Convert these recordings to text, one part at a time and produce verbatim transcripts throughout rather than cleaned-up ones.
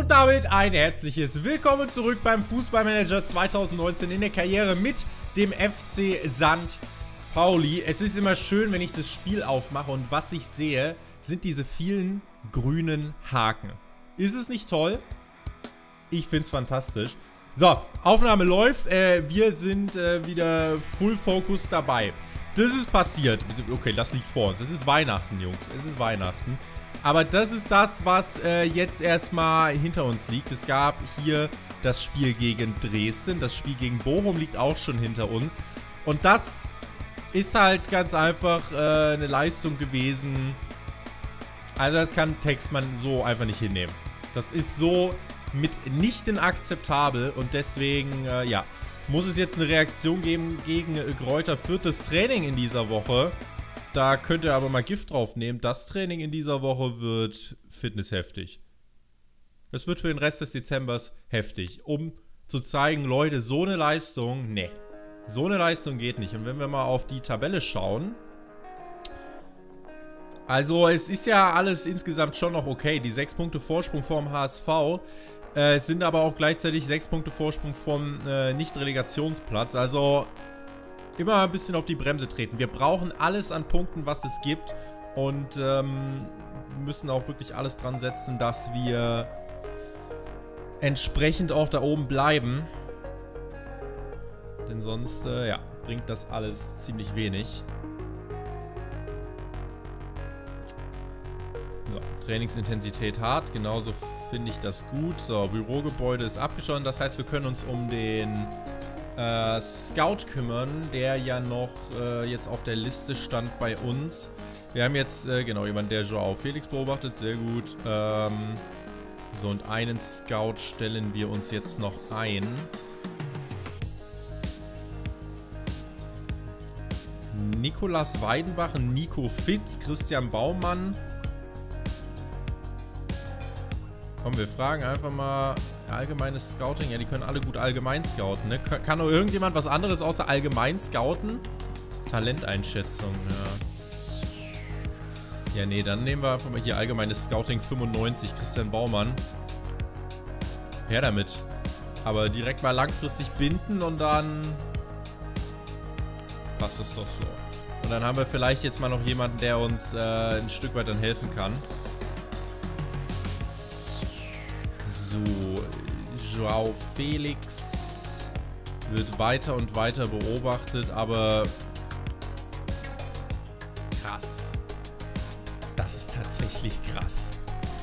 Und damit ein herzliches Willkommen zurück beim Fußballmanager zwanzig neunzehn in der Karriere mit dem F C Sankt Pauli. Es ist immer schön, wenn ich das Spiel aufmache und was ich sehe, sind diese vielen grünen Haken. Ist es nicht toll? Ich finde es fantastisch. So, Aufnahme läuft. Äh, wir sind äh, wieder Full Focus dabei. Das ist passiert. Okay, das liegt vor uns. Es ist Weihnachten, Jungs. Es ist Weihnachten. Aber das ist das, was äh, jetzt erstmal hinter uns liegt. Es gab hier das Spiel gegen Dresden. Das Spiel gegen Bochum liegt auch schon hinter uns. Und das ist halt ganz einfach äh, eine Leistung gewesen. Also das kann Textmann so einfach nicht hinnehmen. Das ist so mitnichten akzeptabel. Und deswegen, äh, ja, muss es jetzt eine Reaktion geben gegen äh, Greuther Fürth. Das Training in dieser Woche, da könnt ihr aber mal Gift drauf nehmen. Das Training in dieser Woche wird fitnessheftig. Es wird für den Rest des Dezembers heftig. Um zu zeigen, Leute, so eine Leistung, ne. So eine Leistung geht nicht. Und wenn wir mal auf die Tabelle schauen. Also es ist ja alles insgesamt schon noch okay. Die sechs Punkte Vorsprung vom H S V. Äh, es sind aber auch gleichzeitig sechs Punkte Vorsprung vom äh, Nicht-Relegationsplatz. Also immer ein bisschen auf die Bremse treten. Wir brauchen alles an Punkten, was es gibt. Und ähm, müssen auch wirklich alles dran setzen, dass wir entsprechend auch da oben bleiben. Denn sonst, äh, ja, bringt das alles ziemlich wenig. So, Trainingsintensität hart. Genauso finde ich das gut. So, Bürogebäude ist abgeschlossen. Das heißt, wir können uns um den Äh, Scout kümmern, der ja noch äh, jetzt auf der Liste stand bei uns. Wir haben jetzt, äh, genau, jemanden, der Joao Felix beobachtet, sehr gut. Ähm, so, und einen Scout stellen wir uns jetzt noch ein. Nikolas Weidenbach, Nico Fitz, Christian Baumann. Komm, wir fragen einfach mal allgemeines Scouting. Ja, die können alle gut allgemein scouten, ne? Kann nur irgendjemand was anderes außer allgemein scouten? Talenteinschätzung, ja. Ja, nee, dann nehmen wir einfach mal hier allgemeines Scouting fünfundneunzig, Christian Baumann. Her damit. Aber direkt mal langfristig binden und dann passt das doch so. Und dann haben wir vielleicht jetzt mal noch jemanden, der uns äh, ein Stück weit dann helfen kann. So, Joao Felix wird weiter und weiter beobachtet, aber krass. Das ist tatsächlich krass.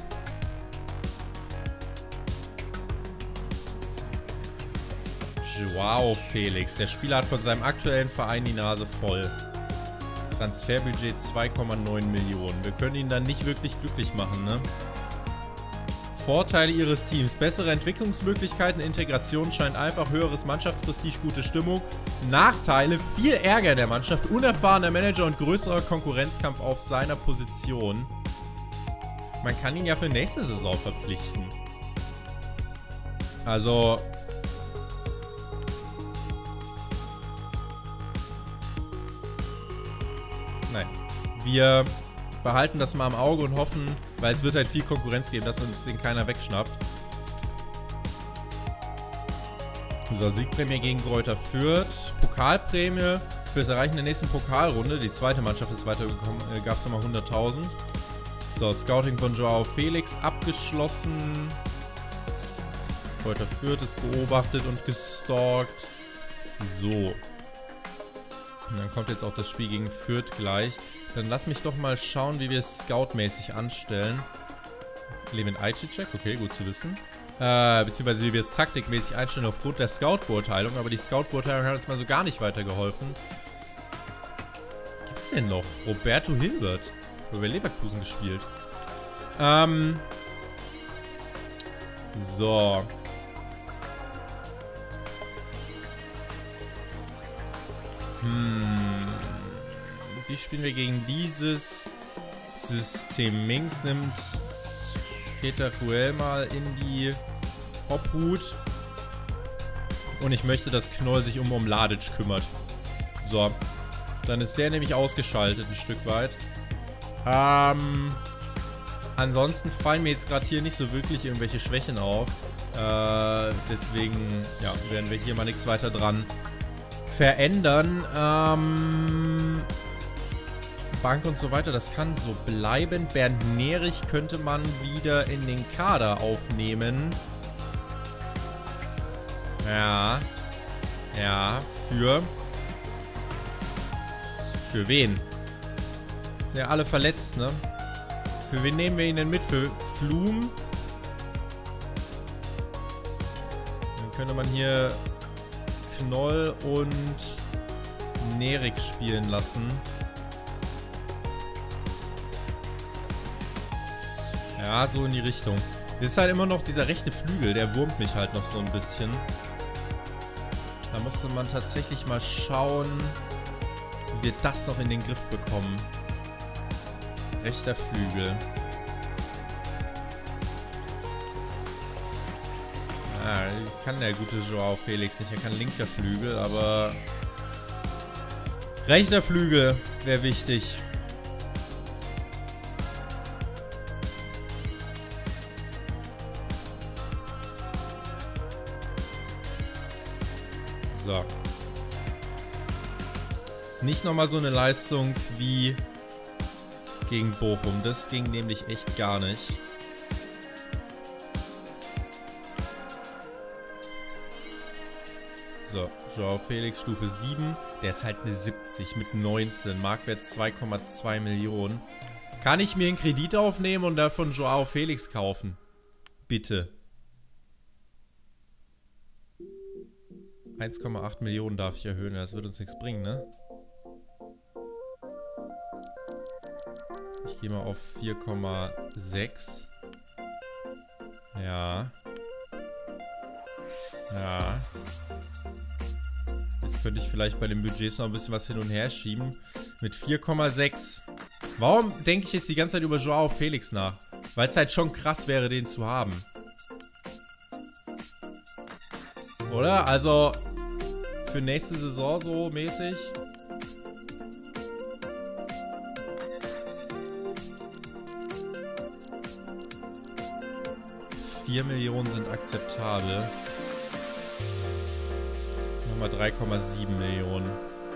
Joao Felix. Der Spieler hat von seinem aktuellen Verein die Nase voll. Transferbudget zwei Komma neun Millionen. Wir können ihn dann nicht wirklich glücklich machen, ne? Vorteile ihres Teams. Bessere Entwicklungsmöglichkeiten, Integration scheint einfach, höheres Mannschaftsprestige, gute Stimmung. Nachteile, viel Ärger in der Mannschaft, unerfahrener Manager und größerer Konkurrenzkampf auf seiner Position. Man kann ihn ja für nächste Saison verpflichten. Also nein. Wir behalten das mal im Auge und hoffen, weil es wird halt viel Konkurrenz geben, dass uns den keiner wegschnappt. So, Siegprämie gegen Greuther Fürth. Pokalprämie für das Erreichen der nächsten Pokalrunde. Die zweite Mannschaft ist weitergekommen. Äh, gab es nochmal hunderttausend. So, Scouting von Joao Felix abgeschlossen. Greuther Fürth ist beobachtet und gestalkt. So. Und dann kommt jetzt auch das Spiel gegen Fürth gleich. Dann lass mich doch mal schauen, wie wir es scoutmäßig anstellen. Levin Ajcicek, okay, gut zu wissen. Äh, beziehungsweise wie wir es taktikmäßig einstellen aufgrund der Scout-Beurteilung. Aber die Scout-Beurteilung hat uns mal so gar nicht weitergeholfen. Gibt's denn noch? Roberto Hilbert. Wo wir Leverkusen gespielt. Ähm. So. Hm. Wie spielen wir gegen dieses System? Minx nimmt Peter Ruel mal in die Obhut. Und ich möchte, dass Knoll sich um Omladic kümmert. So. Dann ist der nämlich ausgeschaltet ein Stück weit. Ähm. ansonsten fallen mir jetzt gerade hier nicht so wirklich irgendwelche Schwächen auf. Äh, deswegen, ja, werden wir hier mal nichts weiter dran verändern. Ähm, Bank und so weiter, das kann so bleiben. Bernd Nerich könnte man wieder in den Kader aufnehmen. Ja. Ja, für... Für wen? Ja, alle verletzt, ne? Für wen nehmen wir ihn denn mit? Für Flum? Dann könnte man hier Knoll und Nerik spielen lassen. Ja, so in die Richtung. Das ist halt immer noch dieser rechte Flügel, der wurmt mich halt noch so ein bisschen. Da musste man tatsächlich mal schauen, wie wir das noch in den Griff bekommen. Rechter Flügel. Ah, kann der gute Joao Felix nicht. Er kann linker Flügel, aber rechter Flügel wäre wichtig. So. Nicht nochmal so eine Leistung wie gegen Bochum. Das ging nämlich echt gar nicht. So, Joao Felix Stufe sieben. Der ist halt eine siebzig mit neunzehn. Marktwert zwei Komma zwei Millionen. Kann ich mir einen Kredit aufnehmen und davon Joao Felix kaufen? Bitte. eins Komma acht Millionen darf ich erhöhen. Das wird uns nichts bringen, ne? Ich gehe mal auf vier Komma sechs. Ja. Ja. Jetzt könnte ich vielleicht bei den Budgets noch ein bisschen was hin und her schieben. Mit vier Komma sechs. Warum denke ich jetzt die ganze Zeit über Joao Felix nach? Weil es halt schon krass wäre, den zu haben. Oder? Also, für nächste Saison so mäßig. vier Millionen sind akzeptabel. Nochmal drei Komma sieben Millionen.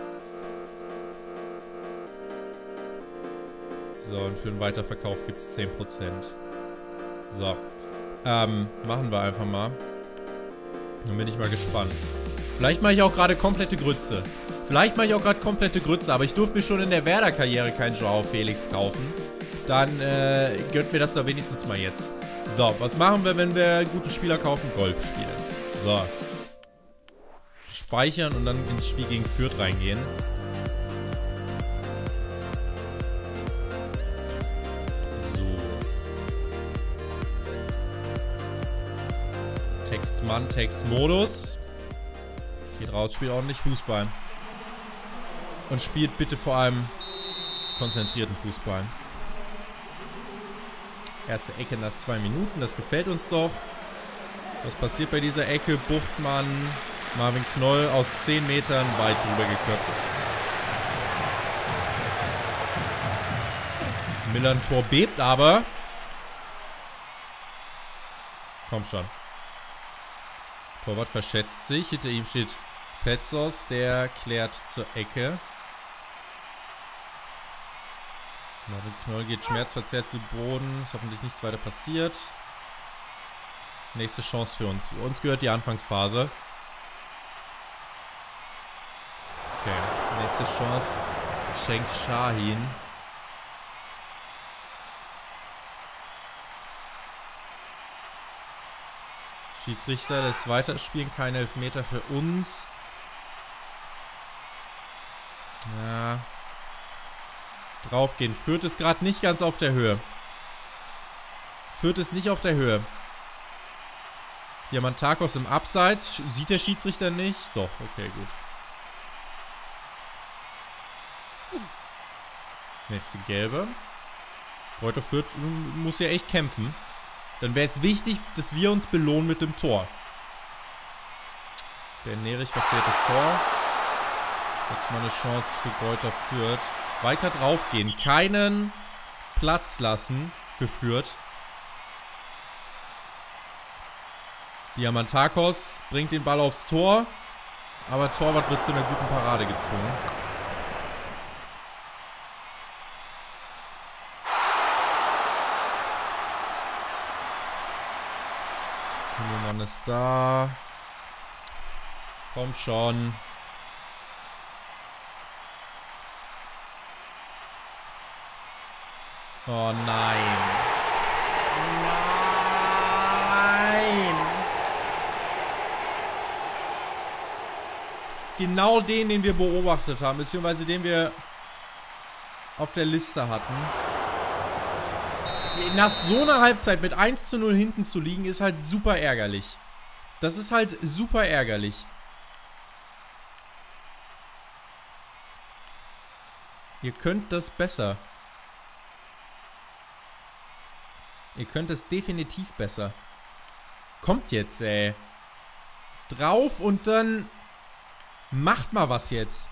So, und für den Weiterverkauf gibt es zehn Prozent. So. Ähm, machen wir einfach mal. Dann bin ich mal gespannt. Vielleicht mache ich auch gerade komplette Grütze. Vielleicht mache ich auch gerade komplette Grütze, aber ich durfte mir schon in der Werder-Karriere keinen Joao Felix kaufen. Dann äh, gönnt mir das doch wenigstens mal jetzt. So, was machen wir, wenn wir gute Spieler kaufen? Golf spielen. So. Speichern und dann ins Spiel gegen Fürth reingehen. So. Textmann, Textmodus. Geht raus, spielt ordentlich Fußball. Und spielt bitte vor allem konzentrierten Fußball. Erste Ecke nach zwei Minuten, das gefällt uns doch. Was passiert bei dieser Ecke? Buchtmann, Marvin Knoll aus zehn Metern weit drüber geköpft. Millern-Tor bebt aber. Komm schon. Torwart verschätzt sich. Hinter ihm steht Petzos, der klärt zur Ecke. Marvin Knoll geht schmerzverzerrt zu Boden. Ist hoffentlich nichts weiter passiert. Nächste Chance für uns. Uns gehört die Anfangsphase. Okay, nächste Chance. Cenk Şahin. Schiedsrichter lässt weiterspielen. Keine Elfmeter für uns. Ja. Draufgehen. Fürth ist gerade nicht ganz auf der Höhe. Fürth ist nicht auf der Höhe. Diamantakos im Abseits. Sieht der Schiedsrichter nicht? Doch, okay, gut. Nächste Gelbe. Greuther Fürth muss ja echt kämpfen. Dann wäre es wichtig, dass wir uns belohnen mit dem Tor. Der Nerich verfehlt das Tor. Jetzt mal eine Chance für Greuther Fürth. Weiter draufgehen. Keinen Platz lassen für Fürth. Diamantakos bringt den Ball aufs Tor. Aber Torwart wird zu einer guten Parade gezwungen. Mann ist da. Komm schon. Oh nein. Nein. Genau den, den wir beobachtet haben, beziehungsweise den wir auf der Liste hatten. Nach so einer Halbzeit mit eins zu null hinten zu liegen, ist halt super ärgerlich. Das ist halt super ärgerlich. Ihr könnt das besser. Ihr könnt es definitiv besser. Kommt jetzt, ey. Drauf und dann macht mal was jetzt.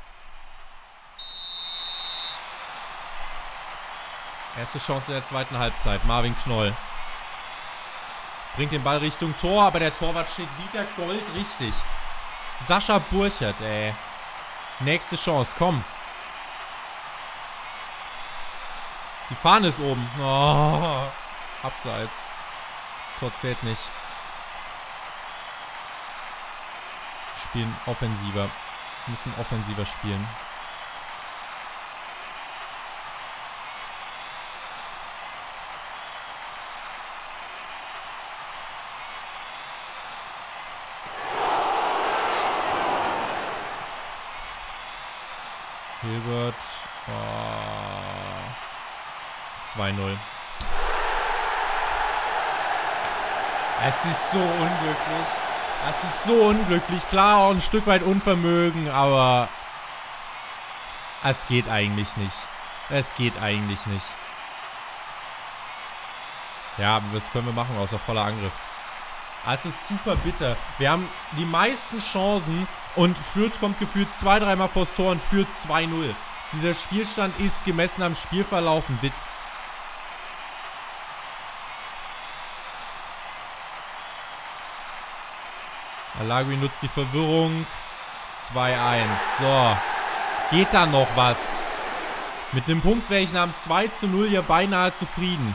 Erste Chance in der zweiten Halbzeit. Marvin Knoll. Bringt den Ball Richtung Tor, aber der Torwart steht wieder goldrichtig. Sascha Burchert, ey. Nächste Chance, komm. Die Fahne ist oben. Oh, abseits. Tor zählt nicht. Spielen offensiver. Müssen offensiver spielen. Hilbert. Oh. zwei null. Es ist so unglücklich. Es ist so unglücklich. Klar, auch ein Stück weit Unvermögen, aber es geht eigentlich nicht. Es geht eigentlich nicht. Ja, aber was können wir machen, außer voller Angriff? Es ist super bitter. Wir haben die meisten Chancen und Fürth kommt gefühlt zwei, dreimal vors Tor und führt zwei null. Dieser Spielstand ist gemessen am Spielverlauf ein Witz. Alagui nutzt die Verwirrung. zwei eins. So. Geht da noch was? Mit einem Punkt wäre ich nach dem zwei zu null ja beinahe zufrieden.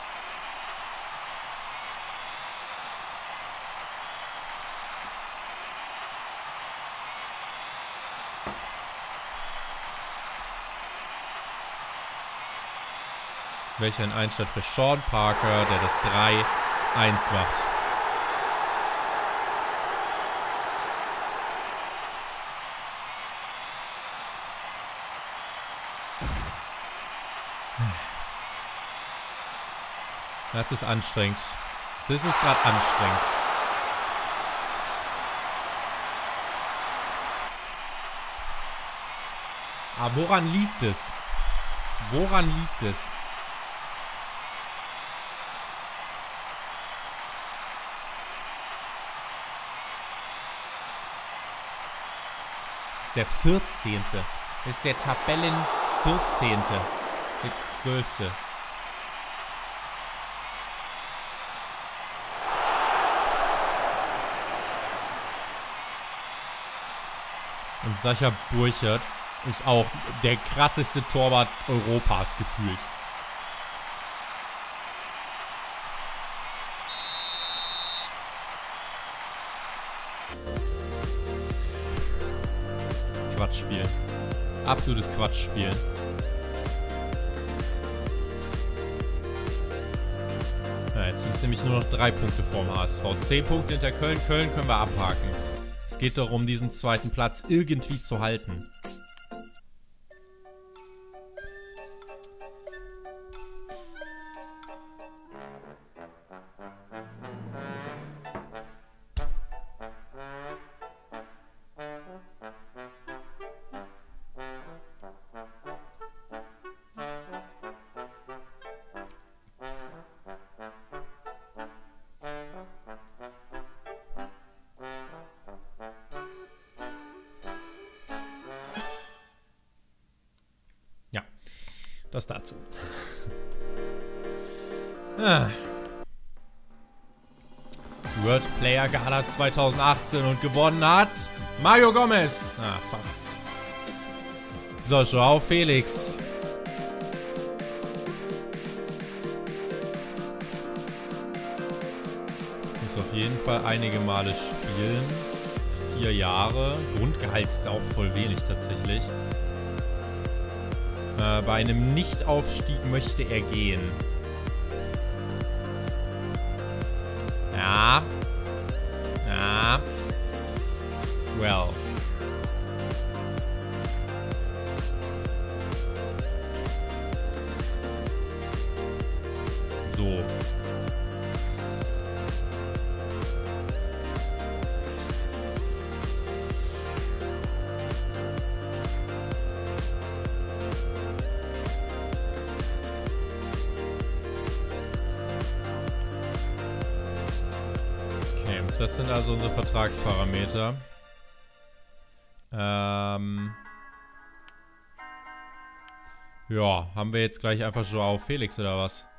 Welcher ein Einstand für Sean Parker, der das drei eins macht. Das ist anstrengend. Das ist gerade anstrengend. Aber woran liegt es? Woran liegt es? Das ist der vierzehnte. Das ist der Tabellen vierzehnte. Jetzt zwölfte. Und Sascha Burchert ist auch der krasseste Torwart Europas gefühlt. Quatschspiel. Absolutes Quatschspiel. Ja, jetzt sind es nämlich nur noch drei Punkte vorm H S V. Zehn Punkte hinter Köln. Köln können wir abhaken. Es geht darum, diesen zweiten Platz irgendwie zu halten. Das dazu. Ah. World Player Gala zweitausendachtzehn und gewonnen hat Mario Gomez. Ah, fast. So, Joao Felix. Muss auf jeden Fall einige Male spielen. Vier Jahre. Grundgehalt ist auch voll wenig tatsächlich. Äh, bei einem Nicht-Aufstieg möchte er gehen. Ja. Ja. Well. So. Das sind also unsere Vertragsparameter. Ähm ja, haben wir jetzt gleich einfach Joao Felix oder was?